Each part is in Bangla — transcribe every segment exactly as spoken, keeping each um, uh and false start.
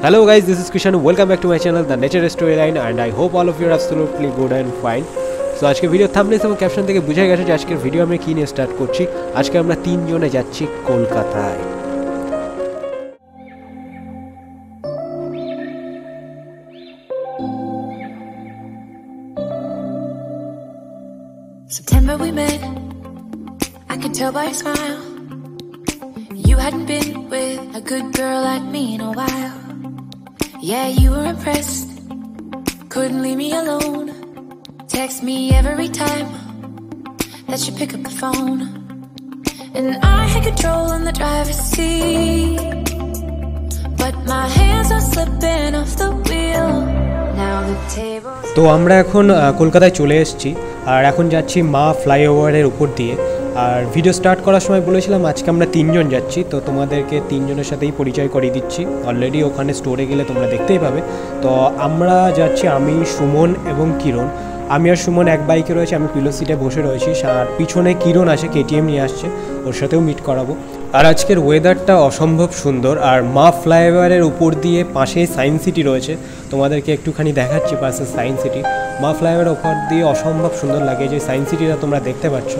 Hello guys, this is Kiran. Welcome back to my channel, The Nature Storyline, and I hope all of you are absolutely good and fine. So আজকে ভিডিও থাম্বনেল এবং ক্যাপশন থেকে বুঝা গেছে যে আজকের ভিডিও আমরা কি নিয়ে স্টার্ট করছি। আজকে আমরা তিনজনে যাচ্ছি কলকাতায়। September we met, I could tell by your smile. You hadn't been with a good girl like me in a while. Yeah, you were impressed, couldn't leave me alone. Text me every time that you pick up the phone. And I had control in the driver's seat, but my hands are slipping off the wheel. Now the table. তো আমরা এখন কলকাতায় চলে এসেছি আর এখন যাচ্ছি মা ফ্লাইওভারের উপর দিয়ে। আর ভিডিও স্টার্ট করার সময় বলেছিলাম আজকে আমরা তিনজন যাচ্ছি, তো তোমাদেরকে তিনজনের সাথেই পরিচয় করিয়ে দিচ্ছি। অলরেডি ওখানে স্টোরে গেলে তোমরা দেখতেই পাবে। তো আমরা যাচ্ছি আমি, সুমন এবং কিরণ। আমি আর সুমন এক বাইকে রয়েছে, আমি পিলো সিটে বসে রয়েছি, আর পিছনে কিরণ আছে কেটিএম নিয়ে আসছে, ওর সাথেও মিট করাবো। আর আজকের ওয়েদারটা অসম্ভব সুন্দর। আর মা ফ্লাইওভারের উপর দিয়ে পাশেই সায়েন্স সিটি রয়েছে, তোমাদেরকে একটুখানি দেখাচ্ছি পাশে সায়েন্স সিটি। মা ফ্লাইওভারের উপর দিয়ে অসম্ভব সুন্দর লাগে, যে সায়েন্স সিটিটা তোমরা দেখতে পাচ্ছ।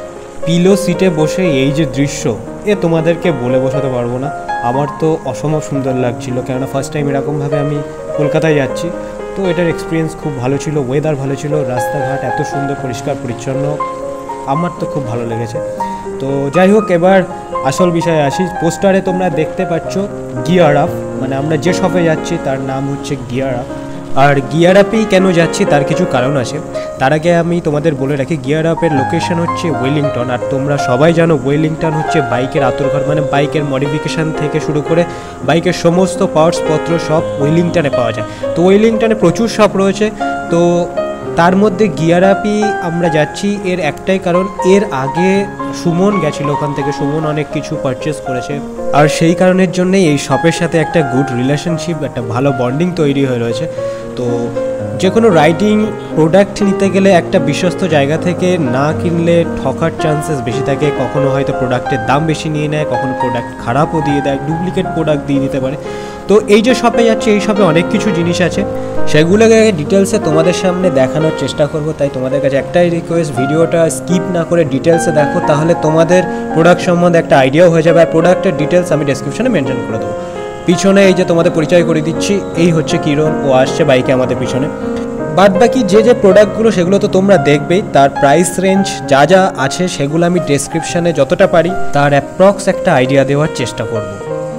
পিলো সিটে বসে এই যে দৃশ্য, এ তোমাদেরকে বলে বোঝাতে পারবো না। আমার তো অসম্ভব সুন্দর লাগছিল, কেননা ফার্স্ট টাইম এরকমভাবে আমি কলকাতায় যাচ্ছি। তো এটার এক্সপিরিয়েন্স খুব ভালো ছিল, ওয়েদার ভালো ছিল, রাস্তাঘাট এত সুন্দর পরিষ্কার পরিচ্ছন্ন, আমার তো খুব ভালো লেগেছে। তো যাই হোক, এবার আসল বিষয়ে আসি। পোস্টারে তোমরা দেখতে পাচ্ছ গিয়ার আপ, মানে আমরা যে শপে যাচ্ছি তার নাম হচ্ছে গিয়ার আপ। আর গিয়ার আপেই কেন যাচ্ছি তার কিছু কারণ আছে। তার আগে আমি তোমাদের বলে রাখি, গিয়ার আপের লোকেশন হচ্ছে ওয়েলিংটন। আর তোমরা সবাই জানো ওয়েলিংটন হচ্ছে বাইকের আতরঘর, মানে বাইকের মডিফিকেশান থেকে শুরু করে বাইকের সমস্ত পার্টসপত্র সব ওয়েলিংটনে পাওয়া যায়। তো ওয়েলিংটনে প্রচুর শপ রয়েছে, তো তার মধ্যে গিয়ার আপই আমরা যাচ্ছি। এর একটাই কারণ, এর আগে সুমন গেছিলো ওখান থেকে, সুমন অনেক কিছু পারচেস করেছে, আর সেই কারণের জন্যই এই শপের সাথে একটা গুড রিলেশনশিপ, একটা ভালো বন্ডিং তৈরি হয়ে রয়েছে। তো যে কোনো রাইডিং প্রোডাক্ট নিতে গেলে একটা বিশ্বস্ত জায়গা থেকে না কিনলে ঠকার চান্সেস বেশি থাকে। কখনো হয়তো প্রোডাক্টের দাম বেশি নিয়ে নেয়, কখনো প্রোডাক্ট খারাপও দিয়ে দেয়, ডুপ্লিকেট প্রোডাক্ট দিয়ে দিতে পারে। তো এই যে শপে যাচ্ছে, এই শপে অনেক কিছু জিনিস আছে, সেগুলোকে ডিটেলসে তোমাদের সামনে দেখানোর চেষ্টা করব। তাই তোমাদের কাছে একটাই রিকোয়েস্ট, ভিডিওটা স্কিপ না করে ডিটেলসে দেখো, তাহলে তোমাদের প্রোডাক্ট সম্বন্ধে একটা আইডিয়াও হয়ে যাবে। আর প্রোডাক্টের ডিটেলস আমি ডেসক্রিপশনে মেনশন করে দেবো। পিছনে এই যে তোমাদের পরিচয় করে দিচ্ছি, এই হচ্ছে কিরণ, ও আসছে বাইকে আমাদের পিছনে। বাদ বাকি যে যে প্রোডাক্টগুলো সেগুলো তো তোমরা দেখবেই, তার প্রাইস রেঞ্জ যা যা আছে সেগুলো আমি ডেসক্রিপশানে যতটা পারি তার অ্যাপ্রক্স একটা আইডিয়া দেওয়ার চেষ্টা করব।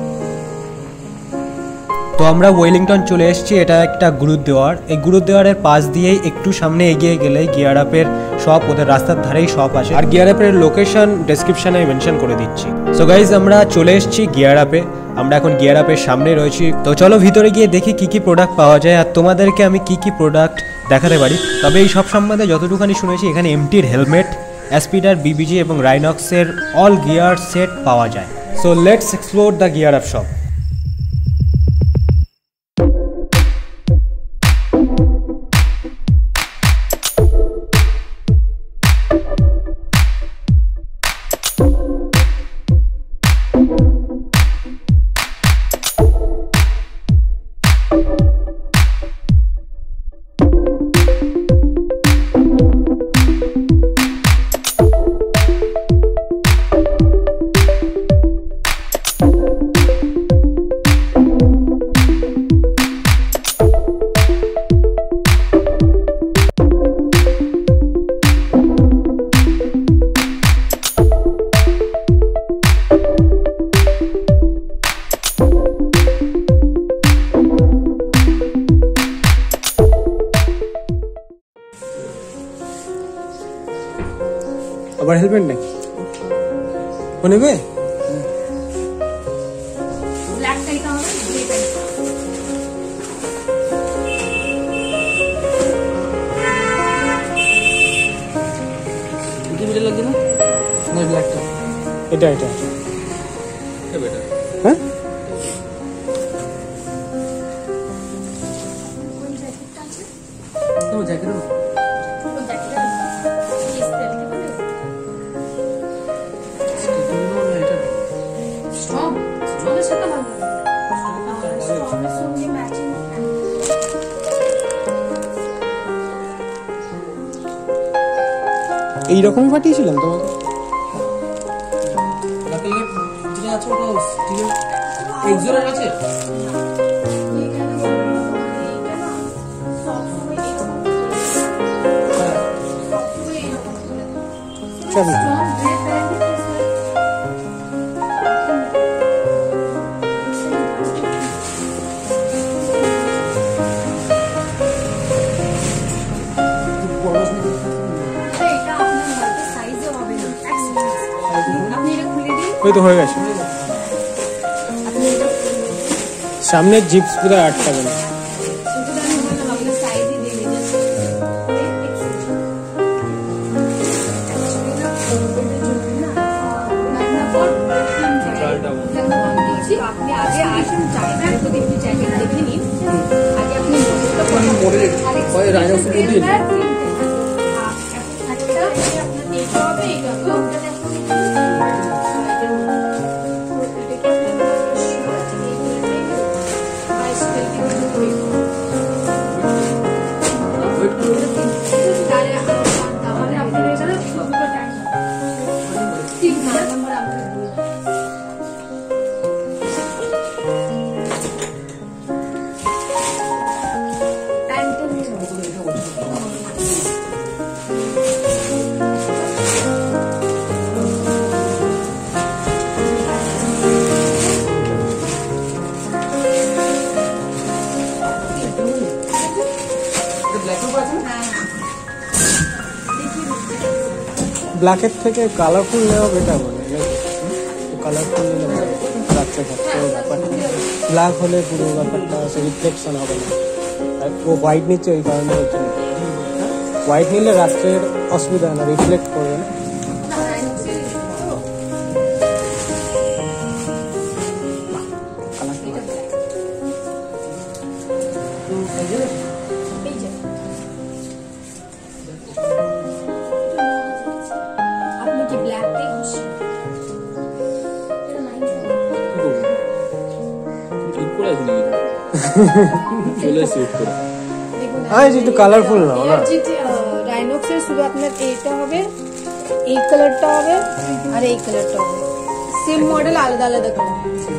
তো আমরা ওয়েলিংটন চলে এসেছি, এটা একটা গুরুদ্বার। এই গুরুদ্বারের পাশ দিয়েই একটু সামনে এগিয়ে গেলে গিয়ার আপের শপ, ওদের রাস্তার ধারেই শপ আছে। আর গিয়ার আপের লোকেশন ডেসক্রিপশনে মেনশন করে দিচ্ছি। সো গাইজ, আমরা চলে এসেছি গিয়ার আপে, আমরা এখন গিয়ার আপের সামনে রয়েছি। তো চলো ভিতরে গিয়ে দেখি কি কি প্রোডাক্ট পাওয়া যায়, আর তোমাদেরকে আমি কি কি প্রোডাক্ট দেখাতে পারি। তবে এই সব সম্বন্ধে যতটুকুনি শুনেছি, এখানে এমটির হেলমেট, অ্যাসপিডার, বিবিজি এবং রাইনক্সের অল গিয়ার সেট পাওয়া যায়। So let's explore the gear up shop. আবার হেলমেট নেই ও নেবে। এটা এটা হ্যাঁ, এইরকম ফাটিয়েছিলাম তোমাকে। যেটা আছে ওটা এক্সোরের আছে। চলো ওই তো হয়ে গেছে। সামনের জিপস পুরো আটকাবে না। আপনি আগে আসুন, জায়গাটা তো দেখি, জায়গাটা দেখে নিন আগে। আপনি রাইনক্স মডেল ব্ল্যাকের থেকে কালারফুল নেওয়া বেটার বলে, কালারফুল নিলে রাখতে থাকতে ব্যাপারটা। ব্ল্যাক হলে পুরো ব্যাপারটা রিফ্লেকশন হবে না। আর ও হোয়াইট নিচ্ছে ওই কারণে হচ্ছে, হোয়াইট নিলে রাত্রের অসুবিধা হয় না, রিফ্লেক্ট করবে না। একটু কালারফুল নাও না। রাইনক্সের শুধু আপনার এইটা হবে, এই কালারটা হবে আর এই কালারটা হবে, সেম মডেল আলাদা আলাদা কালার।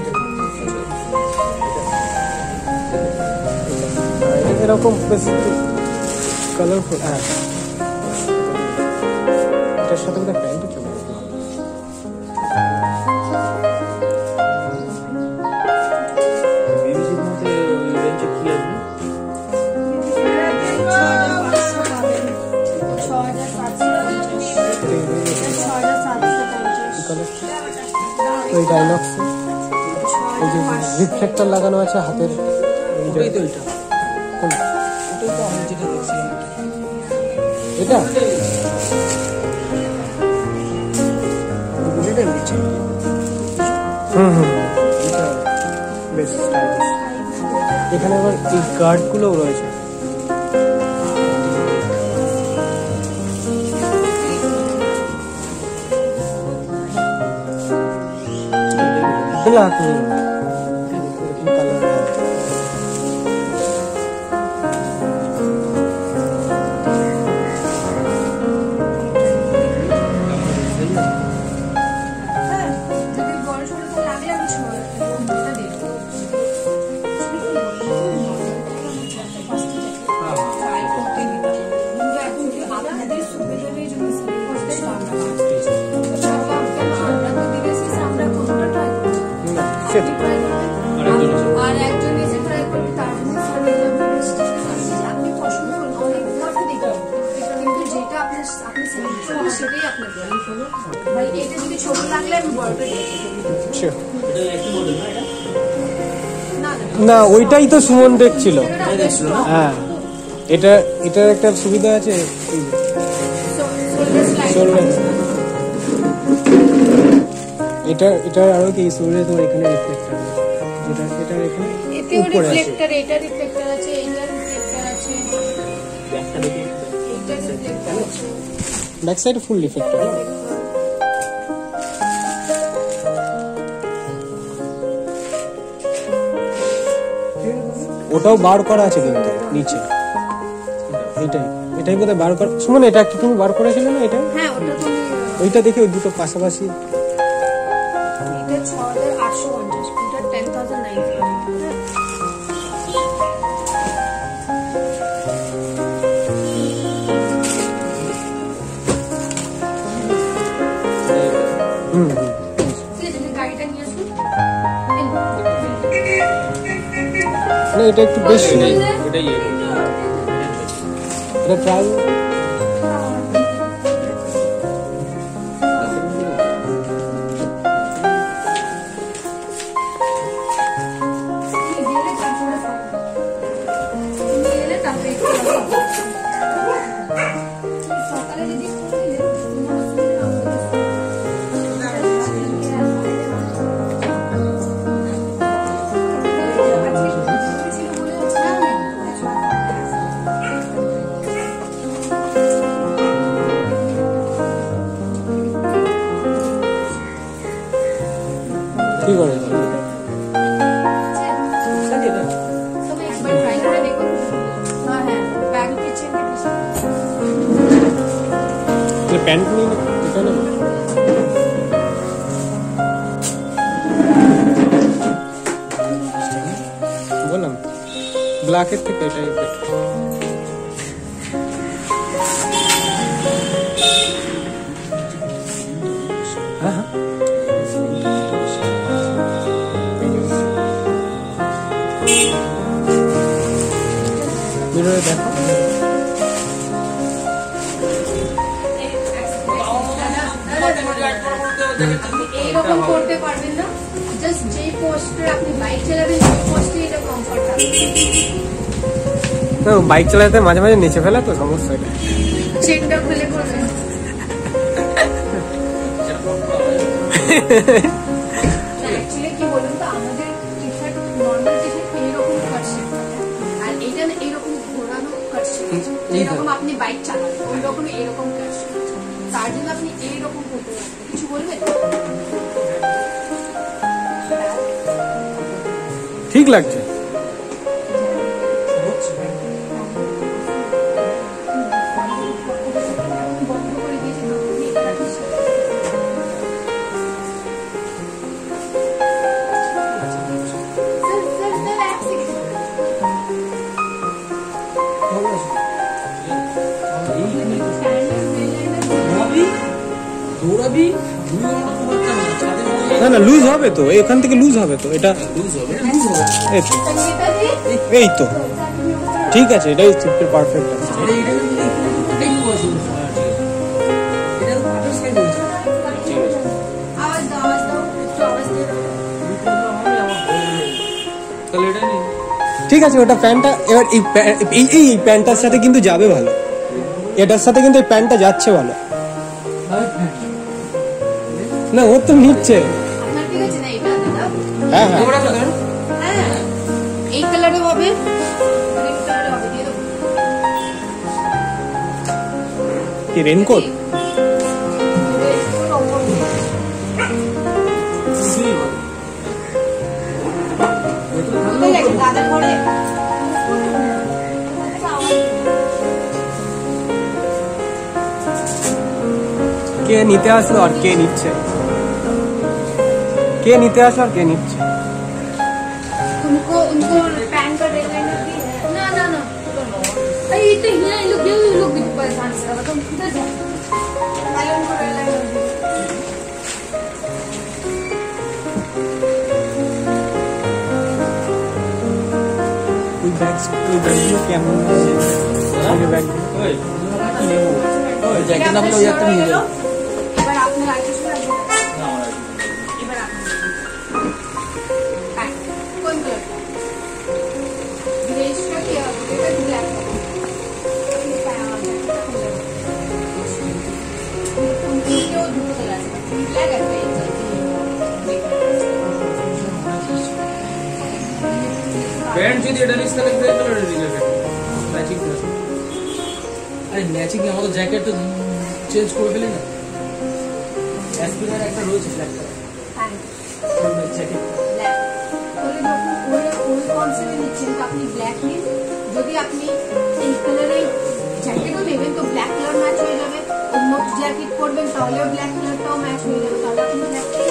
এরকম কালারফুল, হ্যাঁ এটার সাথে একটা প্যান্ট চলে ওই রাইনক্স ওই যে রিফ্লেক্টর লাগানো আছে হাতের, এটা হুম হুম বেশ স্টাইলিশ। এখানে আবার এই গার্ড গুলোও রয়েছে। ব্ল্যাক আর একজন এসে ট্রাই করবে, তার জন্য আপনি পছন্দ করুন, অনেক ঘরকে দেখুন, কিন্তু যেটা আপনার আপনি সিলেক্ট করবেন সেটাই আপনার ভাই। এটা যদি ছোট লাগলে আমি বড়টা না, ওইটাই তো সুমন দেখছিল। হ্যাঁ এটা এটার একটা সুবিধা আছে, এটা এটা আরো কি শোল্ডারে তোমার এখানে রিফ্লেক্টর আছে, যেটা এটা এখানে এতেও রিফ্লেক্টর, এটা রিফ্লেক্টর আছে, এটা রিফ্লেক্টর আছে, ব্যাকটা দেখি, এটা রিফ্লেক্টর আছে, ব্যাক সাইডে ফুল রিফ্লেক্টর। ওটাও বার করা আছে কিন্তু নিচে, এইটাই এটাই বোধহয় বার কর সুমন, এটা একটা তুমি বার করেছিলে না? এটা হ্যাঁ ওটা তো ওইটা দেখি ওই দুটো পাশাপাশি। এটা ছ হাজার আটশো পঞ্চাশ, এটা টেন থাউজেন্ড নাইন হুম গাড়িটা নিয়ে আসুন। না এটা একটু বেশি, এটা ট্রাই কি করে প্যান্ট নিয়ে এটা না বললাম ব্ল্যাকের থেকে এটাই বেটার। হ্যাঁ হ্যাঁ মিররে দেখো এইরকম করতে পারবেন না, জাস্ট যে পোস্টে আপনি বাইক চালাবেন সেই পোস্টে এটা কমফর্ট হবে। না বাইক চালাতে মাঝে মাঝে নিচে ফেলা তো সমস্যা, এটা চেনটা খুলে করবেন। অ্যাকচুয়ালি কি বলুন তো, আমাদের T shirt normal T shirt এইরকম কাটছে আর এইটা না এইরকম ঘোরানো কাটছে, যেরকম আপনি বাইক চালান ওই রকম এরকম কাটছে, তার জন্য আপনি এইরকম করতে পারবেন। কিছু বলবেন? ঠিক লাগছে। না না লুজ হবে তো, এখান থেকে লুজ হবে তো, এটা এই তো ঠিক আছে, এটাই পারফেক্ট আছে। ঠিক আছে ওটা প্যান্টটা এবার এই এই প্যান্টটার সাথে কিন্তু যাবে ভালো, এটার সাথে কিন্তু এই প্যান্টটা যাচ্ছে ভালো। না ও তো নিচ্ছে। হ্যাঁ হ্যাঁ এই কালারে হবে, কি রেনকোট? কে নিতে আসলো আর কে নিচ্ছে, কে নিতে আসলো আর কে নিচ্ছে? उनको उनको पैन का डेडलाइन भी है ना ना ना अरे ये तो यहाँ ये लोग ये लोग भी परेशान कर रहा तुम किधर जा पहले उनको डेडलाइन कोई बैग कोई बैग কেমন আছে আগে ব্যাগ ওই নেব ওই জ্যাকেট আপনি ওই একটা নিয়ে যাও। এবার আপনি রাইট শুনে না এবার আপনি কোন কালার গ্রেস का क्या এটা ব্ল্যাক उनको दुটো কালার ব্ল্যাক আর গ্রে প্যান্ট যদি এটা নিস তাহলে গ্রে কালারের রিলেটেড ম্যাচিং করে। আরে ম্যাচিং আমাদের জ্যাকেট তো চেঞ্জ করে ফেলি না। অ্যাসপিডার একটা রয়েছে ব্ল্যাক কালার হ্যাঁ জ্যাকেট ব্ল্যাক তাহলে যখন ওই ওই কনসেপ্টে নিচ্ছেন তো আপনি ব্ল্যাক নিন, যদি আপনি এই কালারের জ্যাকেটও নেবেন তো ব্ল্যাক কালার ম্যাচ হয়ে যাবে, অন্য জ্যাকেট পরবেন তাহলেও ব্ল্যাক কালারটাও ম্যাচ হয়ে যাবে, তাহলে আপনি ব্ল্যাকটাই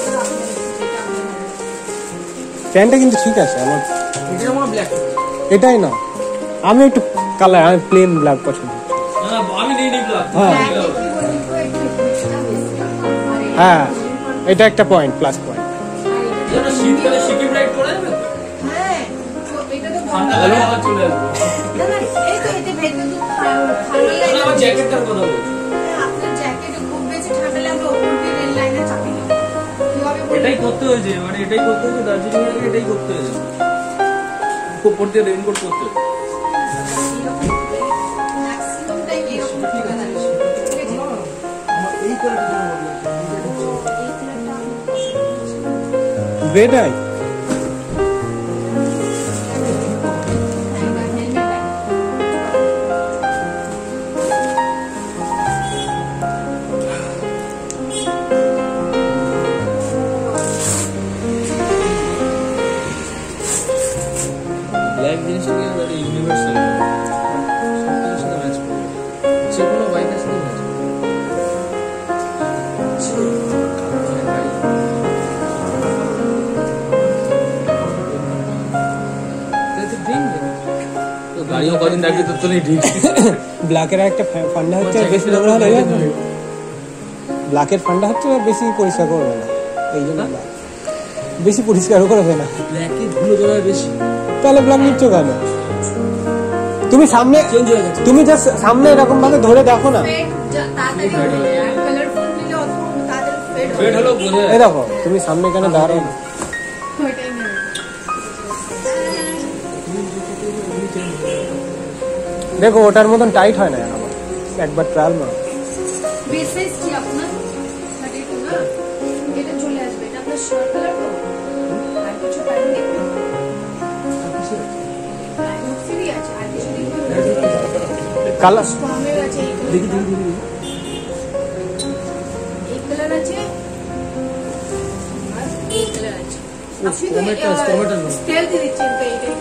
প্যান্টটা কিন্তু ঠিক আছে আমার, এটা আমার ব্ল্যাক, এটাই না আমি একটু কালার, আমি প্লেন ব্ল্যাক পছন্দ। না আমি নেই নেই ব্ল্যাক। হ্যাঁ এটা একটা পয়েন্ট, প্লাস পয়েন্ট। এটা শীতকালে সিকিম রাইড করা যাবে? হ্যাঁ এটা তো ঠান্ডা লাগে আবার চলে যাবে। না না এই তো এতে ভেতরে তো ঠান্ডা লাগে। আমার জ্যাকেটটার কথা বলছি। আপনার জ্যাকেট খুব বেশি ঠান্ডা লাগলে ওপর দিয়ে রেল লাইনে চাপিয়ে দেবো। কিভাবে এটাই করতে হয়েছে, মানে এটাই করতে হয়েছে, দার্জিলিং এর আগে এটাই করতে হয়েছে, উপর দিয়ে রেইনকোট করতে হয়েছে। ম্যাক্সিমাম টাইম এরকম ঠান্ডা লাগে। ঠিক আছে আমার এই কালারটা রেড আই ব্ল্যাক জিনিসটাকে একটা ইউনিভার্সাল, সবকিছুর সাথে ম্যাচ করবে, যে কোনো বাইকের সাথে ম্যাচ করবে। গাড়িও কদিন রাখবি তোর তো নেই ঠিক। ব্ল্যাকের একটা ফান্ডা হচ্ছে, বেশি নোংরা হলে ব্ল্যাকের ফান্ডা হচ্ছে বেশি পরিষ্কার করবে না, এই জন্য বেশি পরিষ্কারও করবে না। ব্ল্যাকে ধুলো জড়ায় বেশি, তাহলে ব্ল্যাক নিচ্ছ কেন? তুমি সামনে চেঞ্জ হয়ে গেছে। তুমি জাস্ট সামনে এরকম ভাবে ধরে দেখো না, ফেড তাড়াতাড়ি হবে, আর কালারফুল নিলে অত তাড়াতাড়ি ফেড হবে। ফেড হলো বোঝা এই দেখো তুমি সামনে কেন দাঁড়াও না, ওইটাই নেবে। দেখো ওটার মতন টাইট হয় না আমার, একবার ট্রায়াল মারো। বেসিস কি আপনার থার্টি টু না, এটা চলে আসবে, এটা আপনার শার্ট কালার তো, আর কিছু টাইম দেখুন, আর ফ্রি আছে, আর কিছু দেখুন কালার স্ট্রংয়ের আছে, দেখি দেখি দেখি এই কালার আছে আর এই কালার আছে। আপনি তো স্কেল দিয়ে দিচ্ছেন তো এইটাই,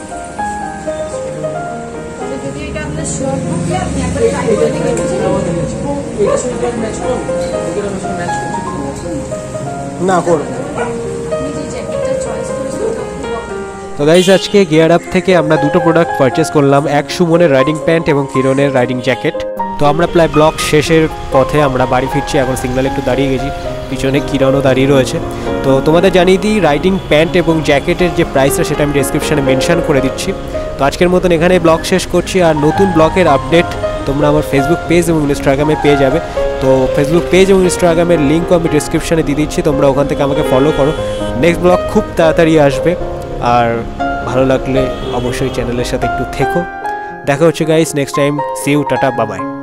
তবে যদি এটা আপনার শার্ট বুকে আপনি একবার ট্রাই করে দেখে বুঝে এটার সঙ্গে ম্যাচ করুন, এটার সঙ্গে ম্যাচ করছে না করো। আপনি যে জ্যাকেটটা চয়েস করেছেন ওটা খুব ভালো। তো গাইস আজকে গিয়ার আপ থেকে আমরা দুটো প্রোডাক্ট পারচেস করলাম, এক সুমনের রাইডিং প্যান্ট এবং কিরণের রাইডিং জ্যাকেট। তো আমরা প্রায় ব্লগ শেষের পথে আমরা বাড়ি ফিরছি, এখন সিগনালে একটু দাঁড়িয়ে গেছি, পিছনে কিরণও দাঁড়িয়ে রয়েছে। তো তোমাদের জানিয়ে দিই রাইডিং প্যান্ট এবং জ্যাকেটের যে প্রাইসটা সেটা আমি ডেসক্রিপশানে মেনশন করে দিচ্ছি। তো আজকের মতন এখানে ব্লগ শেষ করছি, আর নতুন ব্লগের আপডেট তোমরা আমার ফেসবুক পেজ এবং ইনস্টাগ্রামে পেয়ে যাবে। তো ফেসবুক পেজ এবং ইনস্টাগ্রামের লিঙ্কও আমি ডেসক্রিপশানে দিয়ে দিচ্ছি, তোমরা ওখান থেকে আমাকে ফলো করো। নেক্সট ব্লগ খুব তাড়াতাড়ি আসবে, আর ভালো লাগলে অবশ্যই চ্যানেলের সাথে একটু থেকো। দেখা হচ্ছে guys next time, see you, tata, bye by.